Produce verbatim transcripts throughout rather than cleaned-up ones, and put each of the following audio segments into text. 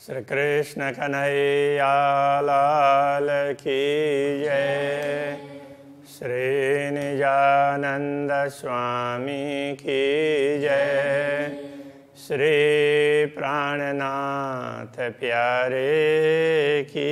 श्री कृष्ण कन्हैया लाल की जय। श्री निजानंद स्वामी की जय। श्री प्राणनाथ प्यारे की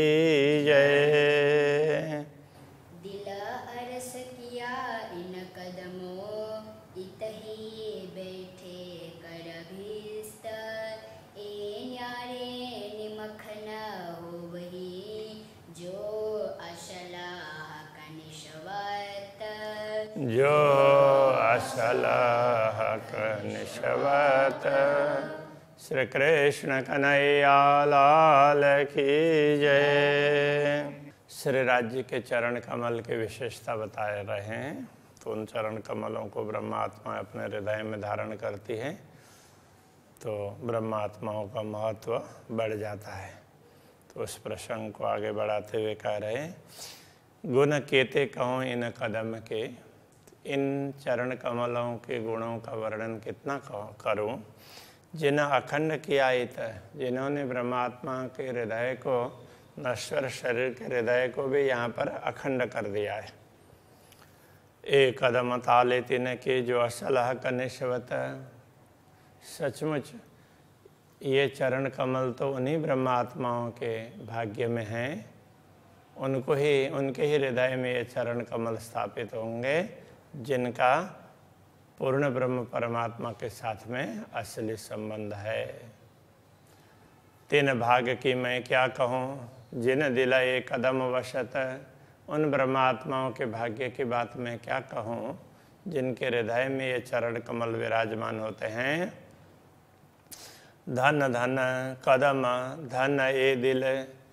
जय। दिल अरस किया इन कदमों इतही बैठे कर भीस्त ए न्यारे निमख न हो वही जो अशलाह कनिशवत जो असलह निशवत। श्री कृष्ण कन्हैया लाल की जय। श्री राज्य के चरण कमल की विशेषता बताए रहे हैं, तो उन चरण कमलों को ब्रह्मात्मा अपने हृदय में धारण करती है तो ब्रह्मात्माओं का महत्व बढ़ जाता है। तो उस प्रसंग को आगे बढ़ाते हुए कह रहे हैं, गुण केते कहूँ इन कदम के। इन चरण कमलों के गुणों का वर्णन कितना करूं, जिन्हें अखंड किया इत, जिन्होंने ब्रह्मात्मा के हृदय को, नश्वर शरीर के हृदय को भी यहाँ पर अखंड कर दिया है। एक कदम ताले तिन के जो असलह कनिशवत। सचमुच ये चरण कमल तो उन्हीं ब्रह्मात्माओं के भाग्य में हैं, उनको ही, उनके ही हृदय में ये चरण कमल स्थापित होंगे जिनका पूर्ण ब्रह्म परमात्मा के साथ में असली संबंध है। तीन भाग की मैं क्या कहूँ, जिन दिला एक कदम वशत। उन ब्रह्मात्माओं के भाग्य की बात मैं क्या कहूँ जिनके हृदय में ये चरण कमल विराजमान होते हैं। धन धन कदम धन ए दिल।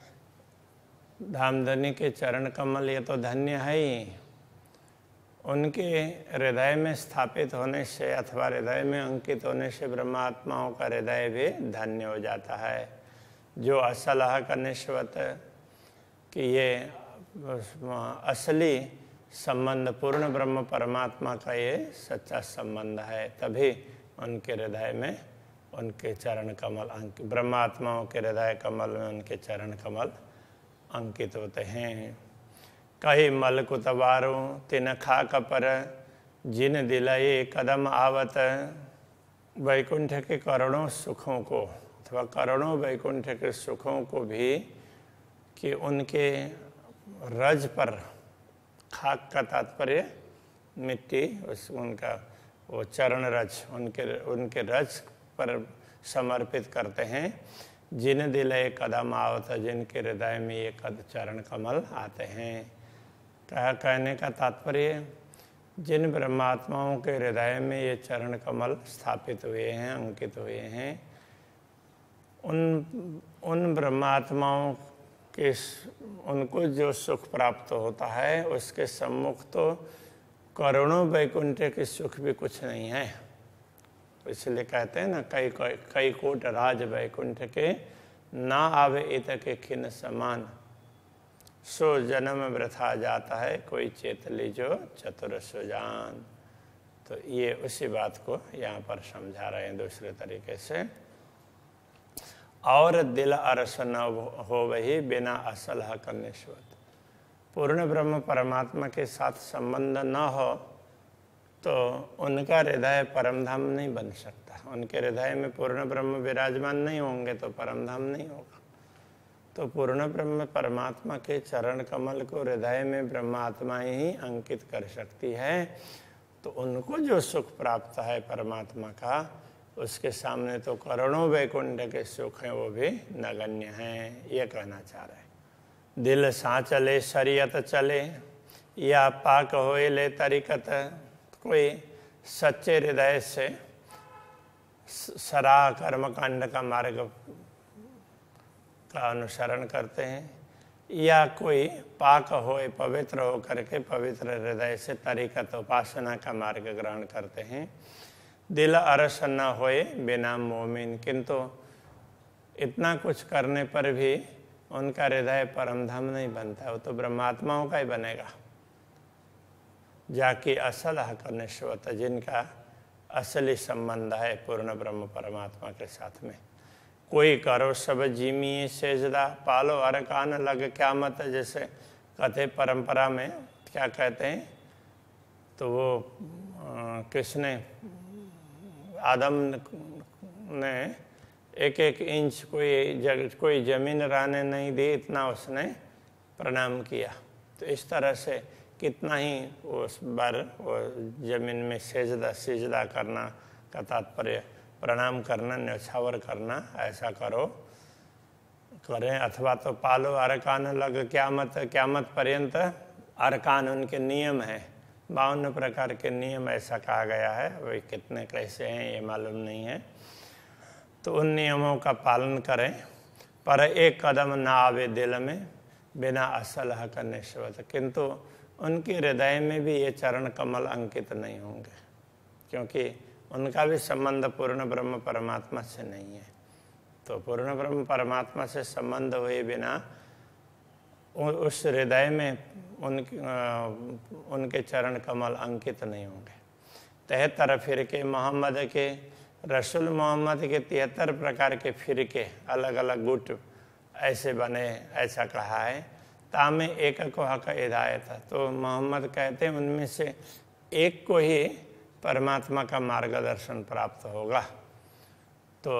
धामधनी के चरण कमल ये तो धन्य है ही, उनके हृदय में स्थापित होने से अथवा हृदय में अंकित होने से ब्रह्मात्माओं का हृदय भी धन्य हो जाता है। जो असलह का निश्वत, कि ये असली संबंध पूर्ण ब्रह्म परमात्मा का ये सच्चा संबंध है, तभी उनके हृदय में उनके चरण कमल अंकित, ब्रह्मात्माओं के हृदय कमल में उनके चरण कमल अंकित होते हैं। कही मल कुतवारो तिन खाक पर, जिन दिलाए कदम आवत। वैकुंठ के करोड़ों सुखों को अथवा करोड़ों वैकुंठ के सुखों को भी कि उनके रज पर, खाक का तात्पर्य मिट्टी, उस उनका वो चरण रज, उनके उनके रज पर समर्पित करते हैं। जिन दिलाए कदम आवत, जिनके हृदय में ये कद चरण कमल आते हैं। कहा कहने का तात्पर्य, जिन ब्रह्मात्माओं के हृदय में ये चरण कमल स्थापित हुए हैं, अंकित हुए हैं, उन उन ब्रह्मात्माओं के उनको जो सुख प्राप्त होता है उसके सम्मुख तो करोड़ों वैकुंठ के सुख भी कुछ नहीं है। इसलिए कहते हैं ना, कई कई कोट राज वैकुंठ के, ना आवे इत के खिन समान। सो जन्म वृथा जाता है, कोई चेत लीजो चतुर सुजान। तो ये उसी बात को यहाँ पर समझा रहे हैं दूसरे तरीके से। और दिल अरस न हो वही बिना असलह कनिशवत। पूर्ण ब्रह्म परमात्मा के साथ संबंध न हो तो उनका हृदय परमधाम नहीं बन सकता। उनके हृदय में पूर्ण ब्रह्म विराजमान नहीं होंगे तो परमधाम नहीं होगा। तो पूर्ण ब्रह्म परमात्मा के चरण कमल को हृदय में ब्रह्मात्मा ही अंकित कर सकती है, तो उनको जो सुख प्राप्त है परमात्मा का, उसके सामने तो करोड़ों वैकुंठ के सुख हैं, वो भी नगण्य हैं। ये कहना चाह रहे हैं। दिल सा चले शरीयत चले, या पाक होए ले तरीकत। कोई सच्चे हृदय से सराह कर्मकांड का मार्ग का अनुसरण करते हैं, या कोई पाक होए पवित्र हो करके पवित्र हृदय से तरीकत उपासना का मार्ग ग्रहण करते हैं। दिल अरस न होए बिना मोमिन, किंतु इतना कुछ करने पर भी उनका हृदय परमधाम नहीं बनता, वो तो ब्रह्मात्माओं का ही बनेगा। जाकि असल हक निश्वत, जिनका असली संबंध है पूर्ण ब्रह्म परमात्मा के साथ में। कोई करो सब जिमी सेजदा, पालो अरकान लग क्या मत, जैसे कथे परंपरा में क्या कहते हैं, तो वो किसने, आदम ने एक एक इंच कोई जग कोई जमीन रहने नहीं दी, इतना उसने प्रणाम किया। तो इस तरह से कितना ही उस बार वो जमीन में सेजदा सिजदा करना का तात्पर्य प्रणाम करना, न्यौछावर करना, ऐसा करो करें। अथवा तो पालो अरकान लग क्यामत, क्यामत पर्यंत अरकान उनके नियम हैं, बावन प्रकार के नियम ऐसा कहा गया है, वही कितने कैसे हैं ये मालूम नहीं है। तो उन नियमों का पालन करें, पर एक कदम ना आवे दिल में बिना असल हक निश्वत, किंतु उनके हृदय में भी ये चरण कमल अंकित नहीं होंगे, क्योंकि उनका भी संबंध पूर्ण ब्रह्म परमात्मा से नहीं है। तो पूर्ण ब्रह्म परमात्मा से संबंध हुए बिना उस हृदय में उनके उनके चरण कमल अंकित नहीं होंगे। तिहत्तर फिरके मोहम्मद के, रसूल मोहम्मद के तिहत्तर प्रकार के फिरके, अलग अलग गुट ऐसे बने, ऐसा कहा है। तामे एक को हक हिदायत, तो मोहम्मद कहते हैं उनमें से एक को ही परमात्मा का मार्गदर्शन प्राप्त होगा। तो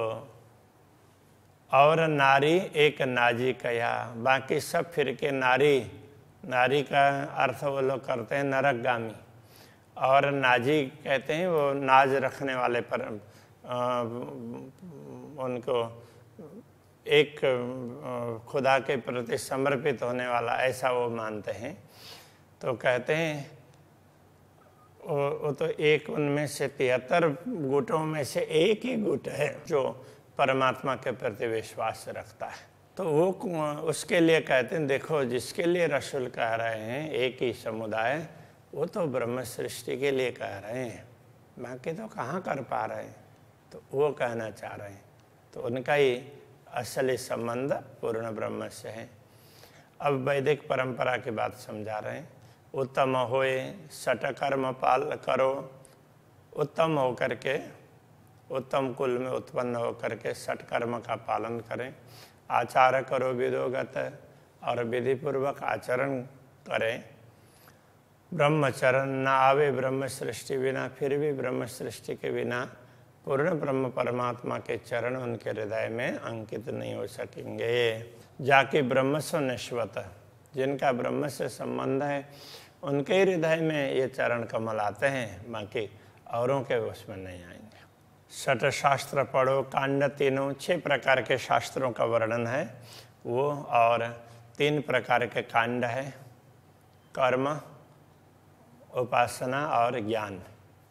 और नारी एक नाजी कया, बाकी सब फिरके नारी, नारी का अर्थ वो लोग करते हैं नरकगामी, और नाजी कहते हैं वो नाज रखने वाले पर आ, उनको एक खुदा के प्रति समर्पित होने वाला, ऐसा वो मानते हैं। तो कहते हैं वो, वो तो एक उनमें से तिहत्तर गुटों में से एक ही गुट है जो परमात्मा के प्रति विश्वास रखता है। तो वो उसके लिए कहते हैं, देखो जिसके लिए रसूल कह रहे हैं एक ही समुदाय, वो तो ब्रह्म सृष्टि के लिए कह रहे हैं, बाकी तो कहाँ कर पा रहे हैं। तो वो कहना चाह रहे हैं, तो उनका ही असली संबंध पूर्ण ब्रह्म से है। अब वैदिक परंपरा की बात समझा रहे हैं। उत्तम होए सट कर्म पाल करो, उत्तम होकर के, उत्तम कुल में उत्पन्न होकर के सट कर्म का पालन करें। आचार करो विदोगत, और विधि पूर्वक आचरण करें। ब्रह्मचरण न आवे ब्रह्म सृष्टि बिना, फिर भी ब्रह्म सृष्टि के बिना पूर्ण ब्रह्म परमात्मा के चरण उनके हृदय में अंकित नहीं हो सकेंगे। जाके ब्रह्म से निश्वत, जिनका ब्रह्म से संबंध है उनके हृदय में ये चरण कमल आते हैं, बाकी औरों के उसमें नहीं आएंगे। सठ शास्त्र पढ़ो, कांड तीनों, छह प्रकार के शास्त्रों का वर्णन है वो, और तीन प्रकार के कांड है, कर्म, उपासना और ज्ञान।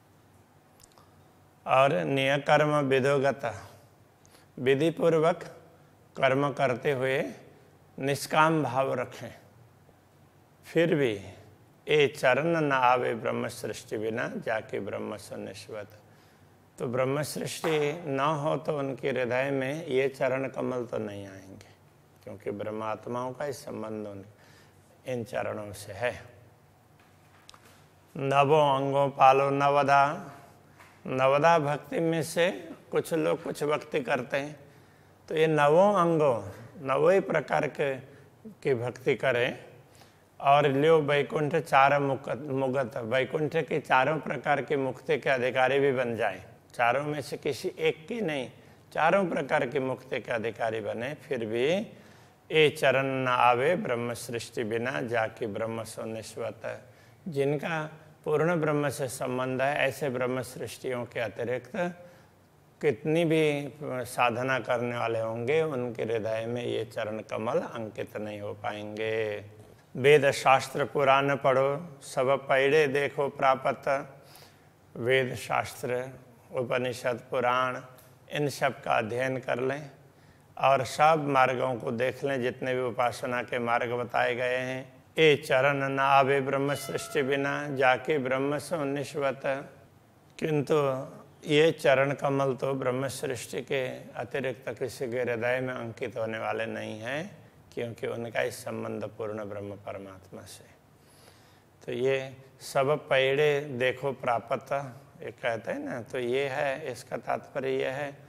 और नियकर्म विदोगत, विधि पूर्वक कर्म करते हुए निष्काम भाव रखें। फिर भी ए चरण न आवे ब्रह्म सृष्टि बिना, जाके ब्रह्म से निश्वत। तो ब्रह्म सृष्टि न हो तो उनके हृदय में ये चरण कमल तो नहीं आएंगे, क्योंकि ब्रह्मात्माओं का ही संबंध उन इन चरणों से है। नवो अंगों पालो नवदा, नवदा भक्ति में से कुछ लोग कुछ भक्ति करते हैं, तो ये नवों अंगों, नवों ही प्रकार के की भक्ति करें। और लियो वैकुंठ चार मुक्त मुगत, वैकुंठ के चारों प्रकार के मुक्ति के अधिकारी भी बन जाएं। चारों में से किसी एक की नहीं, चारों प्रकार की मुक्ति के अधिकारी बने, फिर भी ए चरण न आवे ब्रह्म सृष्टि बिना, जाके ब्रह्म सो निश्वत। जिनका पूर्ण ब्रह्म से संबंध है, ऐसे ब्रह्म सृष्टियों के अतिरिक्त कितनी भी साधना करने वाले होंगे, उनके हृदय में ये चरण कमल अंकित नहीं हो पाएंगे। वेद शास्त्र पुराण पढ़ो, सब पढ़े देखो प्राप्त। वेद शास्त्र, उपनिषद, पुराण, इन सब का अध्ययन कर लें और सब मार्गों को देख लें, जितने भी उपासना के मार्ग बताए गए हैं। ए चरण न आवे ब्रह्म सृष्टि बिना, जाके ब्रह्म से निश्वत। किंतु ये चरण कमल तो ब्रह्म सृष्टि के अतिरिक्त किसी के हृदय में अंकित होने वाले नहीं हैं, क्योंकि उनका इस संबंध पूर्ण ब्रह्म परमात्मा से। तो ये सब पैड़े देखो प्राप्त, ये कहते हैं ना, तो ये है, इसका तात्पर्य यह है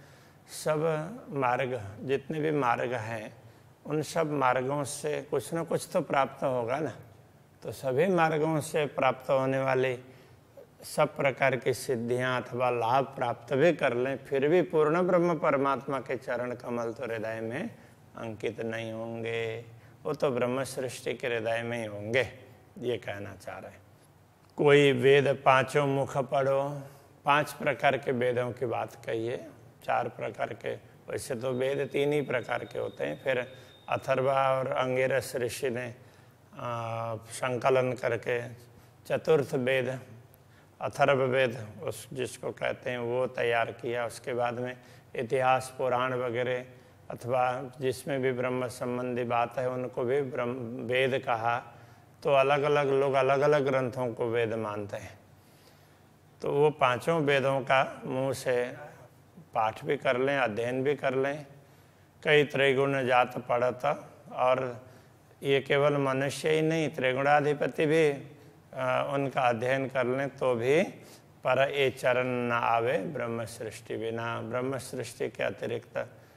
सब मार्ग, जितने भी मार्ग हैं उन सब मार्गों से कुछ न कुछ तो प्राप्त होगा ना। तो सभी मार्गों से प्राप्त होने वाली सब प्रकार की सिद्धियां अथवा लाभ प्राप्त भी कर लें, फिर भी पूर्ण ब्रह्म परमात्मा के चरण कमल तो हृदय में अंकित नहीं होंगे। वो तो ब्रह्म सृष्टि के हृदय में ही होंगे, ये कहना चाह रहे हैं। कोई वेद पांचों मुख पढ़ो, पांच प्रकार के वेदों की बात कही है। चार प्रकार के, वैसे तो वेद तीन ही प्रकार के होते हैं। फिर अथर्वा और अंगिरस ऋषि ने संकलन करके चतुर्थ वेद, अथर्व वेद उस जिसको कहते हैं, वो तैयार किया। उसके बाद में इतिहास पुराण वगैरह अथवा जिसमें भी ब्रह्म संबंधी बात है उनको भी ब्रह्म वेद कहा। तो अलग अलग लोग अलग अलग ग्रंथों को वेद मानते हैं। तो वो पांचों वेदों का मुंह से पाठ भी कर लें, अध्ययन भी कर लें। कई त्रिगुण जात पढ़त, और ये केवल मनुष्य ही नहीं, त्रिगुणाधिपति भी आ, उनका अध्ययन कर लें तो भी पर ये चरण न आवे ब्रह्म सृष्टि बिना। ब्रह्म सृष्टि के अतिरिक्त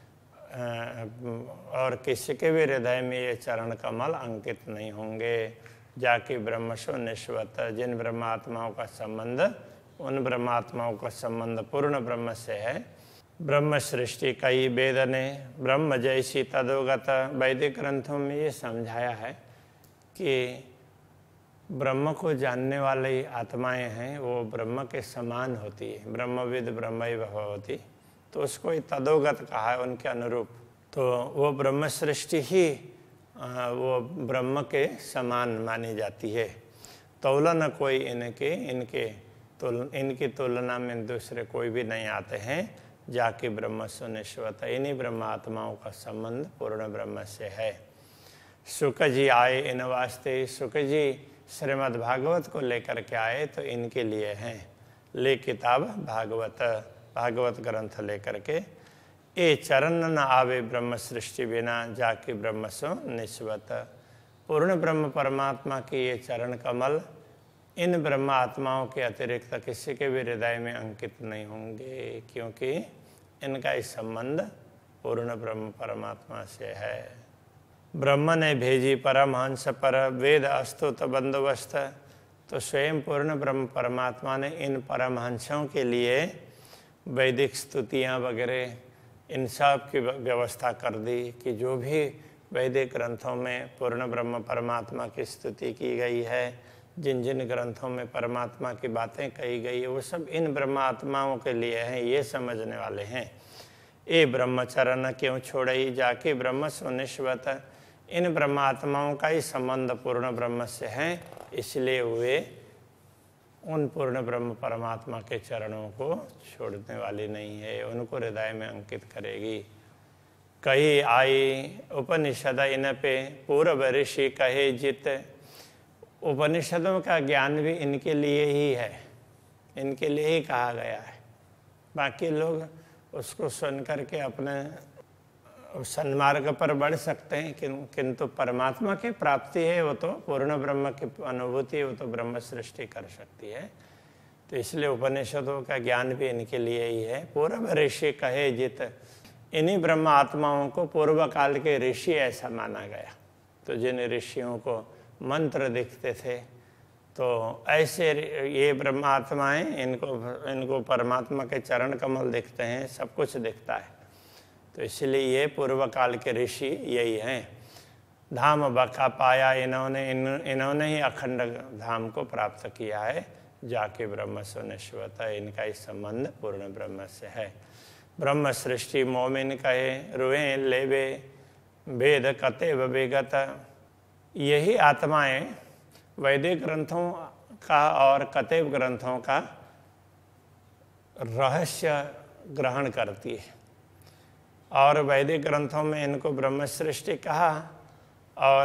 और किसी के भी हृदय में ये चरण कमल अंकित नहीं होंगे। जाकि ब्रह्मसो निश्वत, जिन ब्रह्मात्माओं का संबंध उन ब्रह्मात्माओं का संबंध पूर्ण ब्रह्म से है। ब्रह्म सृष्टि कई वेद ने ब्रह्म जैसी तदोगत, वैदिक ग्रंथों में ये समझाया है कि ब्रह्म को जानने वाली आत्माएं हैं वो ब्रह्म के समान होती है, ब्रह्मविद ब्रह्मैव भवति। तो उसको तदोगत कहा है, उनके अनुरूप। तो वो ब्रह्म सृष्टि ही वो ब्रह्म के समान मानी जाती है। तुलना कोई इनके इनके तुल इनकी तुलना में दूसरे कोई भी नहीं आते हैं। जाके ब्रह्म सुनिश्वत, इन्हीं ब्रह्म आत्माओं का संबंध पूर्ण ब्रह्म से है। शुक जी आए इन वास्ते, शुक जी श्रीमद् भागवत को लेकर के आए तो इनके लिए हैं। ले किताब भागवत, भागवत ग्रंथ लेकर के, ए चरण न आवे ब्रह्म सृष्टि बिना, जाके ब्रह्म सो निश्वत। पूर्ण ब्रह्म परमात्मा के ये चरण कमल इन ब्रह्म आत्माओं के अतिरिक्त किसी के भी हृदय में अंकित नहीं होंगे, क्योंकि इनका इस संबंध पूर्ण ब्रह्म परमात्मा से है। ब्रह्म ने भेजी परमहंस पर वेद अस्तुत बंदोबस्त, तो स्वयं पूर्ण ब्रह्म परमात्मा ने इन परमहंसों के लिए वैदिक स्तुतियाँ वगैरह इन सब की व्यवस्था कर दी कि जो भी वैदिक ग्रंथों में पूर्ण ब्रह्म परमात्मा की स्तुति की गई है, जिन जिन ग्रंथों में परमात्मा की बातें कही गई है, वो सब इन ब्रह्मात्माओं के लिए हैं, ये समझने वाले हैं। ए ब्रह्मचरण क्यों छोड़ई, जाके ब्रह्म सुनिश्वत। इन ब्रह्मात्माओं का ही संबंध पूर्ण ब्रह्म से है, इसलिए वे उन पूर्ण ब्रह्म परमात्मा के चरणों को छोड़ने वाली नहीं है, उनको हृदय में अंकित करेगी। कही आई उपनिषद इन पे पूर्व ऋषि कहे जित। उपनिषदों का ज्ञान भी इनके लिए ही है, इनके लिए ही कहा गया है। बाकी लोग उसको सुन करके अपने सन्मार्ग पर बढ़ सकते हैं, किंतु परमात्मा की प्राप्ति है वो तो पूर्ण ब्रह्म की अनुभूति है, वो तो ब्रह्म सृष्टि कर सकती है। तो इसलिए उपनिषदों का ज्ञान भी इनके लिए ही है। पूर्व ऋषि कहे जित, इन्हीं ब्रह्म आत्माओं को पूर्व काल के ऋषि ऐसा माना गया। तो जिन ऋषियों को मंत्र दिखते थे, तो ऐसे ये ब्रह्म आत्माएं, इनको इनको परमात्मा के चरण कमल दिखते हैं, सब कुछ दिखता है। तो इसलिए ये पूर्व काल के ऋषि यही हैं। धाम बका पाया इन्होंने इन इन्होंने ही अखंड धाम को प्राप्त किया है। जाके ब्रह्म सुनिश्वत, इनका इस संबंध पूर्ण ब्रह्म से है। ब्रह्म सृष्टि मोमिन कहे रुए लेवे, वेद कतेव विगत। यही आत्माएं वैदिक ग्रंथों का और कतेव ग्रंथों का रहस्य ग्रहण करती है। और वैदिक ग्रंथों में इनको ब्रह्म सृष्टि कहा, और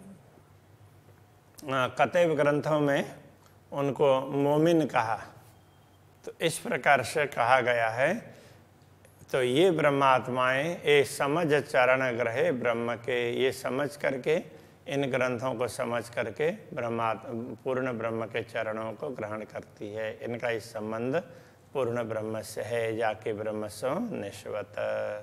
कतेव ग्रंथों में उनको मोमिन कहा। तो इस प्रकार से कहा गया है। तो ये ब्रह्मात्माएं ये समझ चरण ग्रहे ब्रह्म के, ये समझ करके इन ग्रंथों को समझ करके ब्रह्मा पूर्ण ब्रह्म के चरणों को ग्रहण करती है। इनका इस संबंध पूर्ण ब्रह्म से है, जाके ब्रह्म सो निश्वत।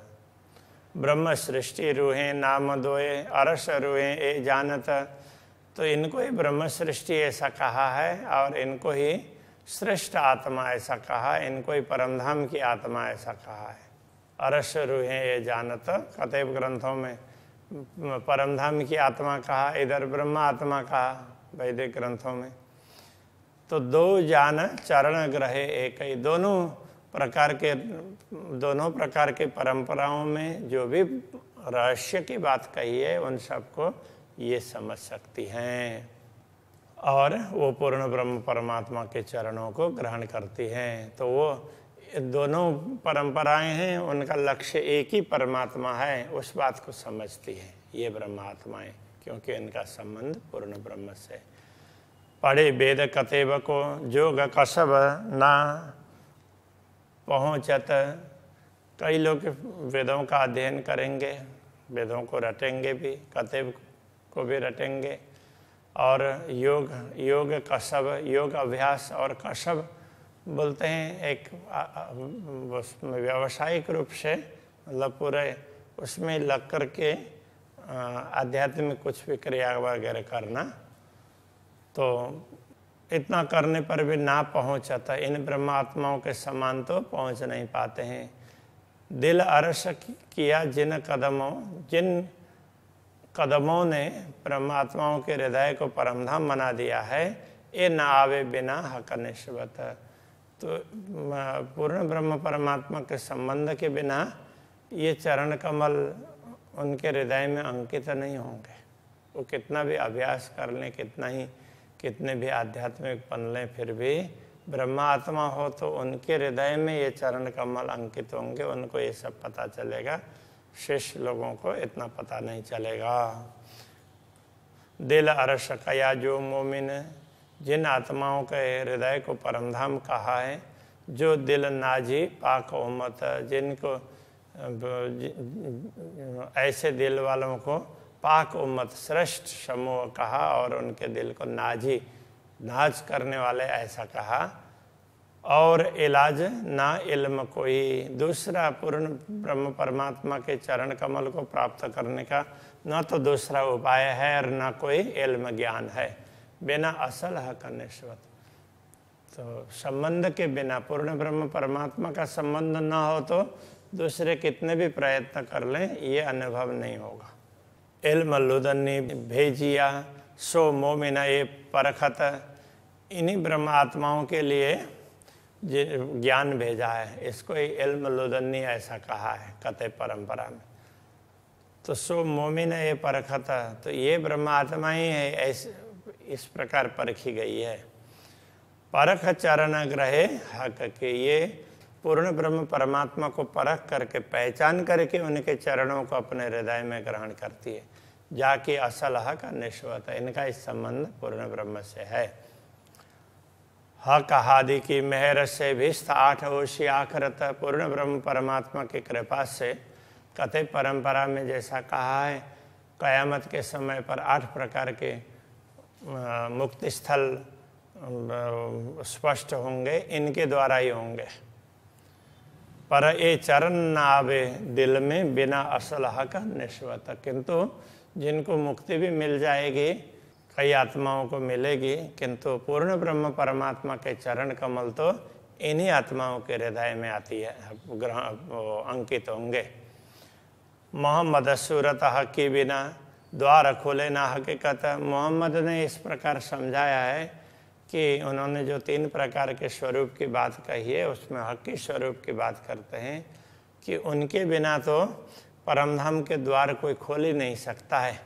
ब्रह्म सृष्टि रूहे नाम दोए, अरस रूहे ए जानत। तो इनको ही ब्रह्म सृष्टि ऐसा कहा है और इनको ही श्रेष्ठ आत्मा ऐसा कहा, इनको ही परमधाम की आत्मा ऐसा कहा है। अरस रूहे ये जानत, कतेब ग्रंथों में परमधाम की आत्मा कहा, इधर ब्रह्म आत्मा कहा वैदिक ग्रंथों में। तो दो जान चरण ग्रहे एक ही, दोनों प्रकार के दोनों प्रकार के परंपराओं में जो भी रहस्य की बात कही है उन सबको ये समझ सकती हैं और वो पूर्ण ब्रह्म परमात्मा के चरणों को ग्रहण करती हैं। तो वो दोनों परंपराएं हैं, उनका लक्ष्य एक ही परमात्मा है, उस बात को समझती हैं ये ब्रह्मात्माएं, क्योंकि इनका संबंध पूर्ण ब्रह्म से। पढ़े वेद कतेब को जोग कसब ना पहुँचत। कई लोग वेदों का अध्ययन करेंगे, वेदों को रटेंगे भी, कतेब को भी रटेंगे, और योग योग कसब, योग अभ्यास और कसब बोलते हैं एक उसमें व्यावसायिक रूप से, मतलब पूरे उसमें लग कर के आध्यात्मिक कुछ भी क्रिया वगैरह करना। तो इतना करने पर भी ना पहुँचता, इन ब्रह्मात्माओं के समान तो पहुँच नहीं पाते हैं। दिल अरस किया जिन कदमों, जिन कदमों ने परमात्माओं के हृदय को परमधाम बना दिया है, ये न आवे बिना हक निश्वत। तो पूर्ण ब्रह्म परमात्मा के संबंध के बिना ये चरण कमल उनके हृदय में अंकित नहीं होंगे। वो कितना भी अभ्यास कर लें, कितना ही कितने भी आध्यात्मिक बन लें, फिर भी ब्रह्मात्मा हो तो उनके हृदय में ये चरण कमल अंकित होंगे, उनको ये सब पता चलेगा। शिष्य लोगों को इतना पता नहीं चलेगा। दिल अरस कया जो मोमिन, जिन आत्माओं के हृदय को परमधाम कहा है, जो दिल नाजी पाक उम्मत, जिनको ऐसे दिल वालों को पाक उम्मत श्रेष्ठ समूह कहा और उनके दिल को नाजी नाज करने वाले ऐसा कहा। और इलाज ना इल्म कोई दूसरा, पूर्ण ब्रह्म परमात्मा के चरण कमल को प्राप्त करने का न तो दूसरा उपाय है और न कोई इल्म ज्ञान है, बिना असल हक निश्वत। तो संबंध के बिना, पूर्ण ब्रह्म परमात्मा का संबंध न हो तो दूसरे कितने भी प्रयत्न कर लें ये अनुभव नहीं होगा। इल्म लुदन्नी भेजिया सो मोमिना ये परखत, इन्हीं ब्रह्म आत्माओं के लिए ज्ञान भेजा है, इसको इल्म लुदन्नी ऐसा कहा है कते परंपरा में। तो सो मोमिन ये परखत, तो ये ब्रह्मात्मा ही है, ऐसे इस प्रकार परखी गई है। परख चरण ग्रहे हक के, ये पूर्ण ब्रह्म परमात्मा को परख करके पहचान करके उनके चरणों को अपने हृदय में ग्रहण करती है, जाके असल हक निश्वत, इनका इस संबंध पूर्ण ब्रह्म से है। हक हादि की मेहर से भिस्त आठ ओशी आखरत, पूर्ण ब्रह्म परमात्मा की कृपा से कथे परंपरा में जैसा कहा है, कयामत के समय पर आठ प्रकार के मुक्ति स्थल स्पष्ट होंगे, इनके द्वारा ही होंगे। पर ये चरण न आवे दिल में बिना असल हक निश्वत, किंतु जिनको मुक्ति भी मिल जाएगी, कई आत्माओं को मिलेगी, किंतु पूर्ण ब्रह्म परमात्मा के चरण कमल तो इन्हीं आत्माओं के हृदय में आती है, ग्रहण अंकित होंगे। मोहम्मद सूरत हक की बिना द्वार खोले ना हकीकत, मोहम्मद ने इस प्रकार समझाया है कि उन्होंने जो तीन प्रकार के स्वरूप की बात कही है उसमें हकी स्वरूप की बात करते हैं कि उनके बिना तो परमधाम के द्वार कोई खोल ही नहीं सकता है।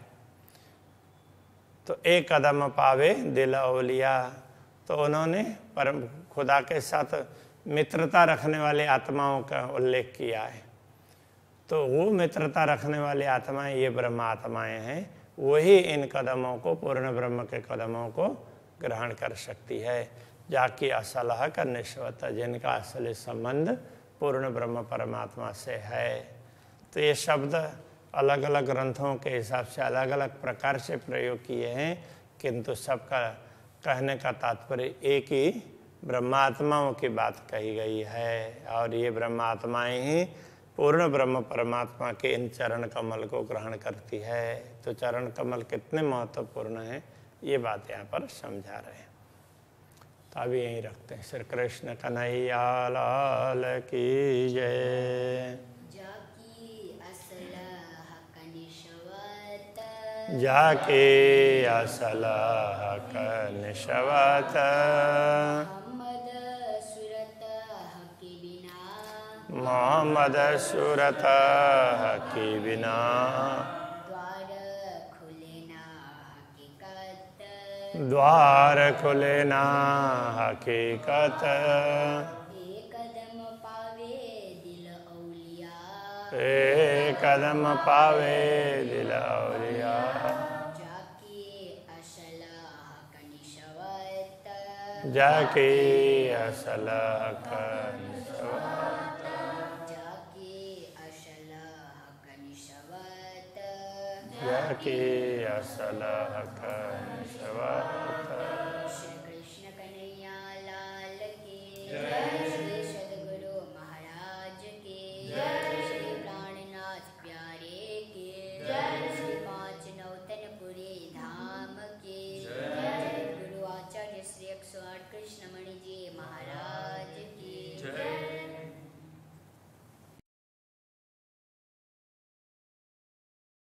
तो एक कदम पावे दिल औलिया, तो उन्होंने परम खुदा के साथ मित्रता रखने वाली आत्माओं का उल्लेख किया है। तो वो मित्रता रखने वाली आत्माएं ये ब्रह्म आत्माएं हैं, वही इन कदमों को, पूर्ण ब्रह्म के कदमों को ग्रहण कर सकती है, जाकि असल हक निश्वत, जिनका असली संबंध पूर्ण ब्रह्म परमात्मा से है। तो ये शब्द अलग अलग ग्रंथों के हिसाब से अलग अलग प्रकार से प्रयोग किए हैं, किंतु सबका कहने का तात्पर्य एक ही ब्रह्मात्माओं की बात कही गई है और ये ब्रह्मात्माएं ही पूर्ण ब्रह्म परमात्मा के इन चरण कमल को ग्रहण करती है। तो चरण कमल कितने महत्वपूर्ण हैं ये बात यहाँ पर समझा रहे हैं। तो अभी यहीं रखते हैं। श्री कृष्ण कन्हैया लाल की जय। जाके असल हक निशवत मोहम्मद सूरत की बिना द्वार खुले ना हकीकत एक कदम पावे दिल औलिया जाके असल हक जाके असल हक निशवत। श्री कृष्ण कन्हैया लाल की जय। श्री सद्गुरु महाराज की जय। श्री प्राणनाथ प्यारे की जय। श्री पांच नौतनपुरी धाम की जय। गुरु आचार्य श्री एक सौ आठ कृष्णमणि जी महाराज की जय।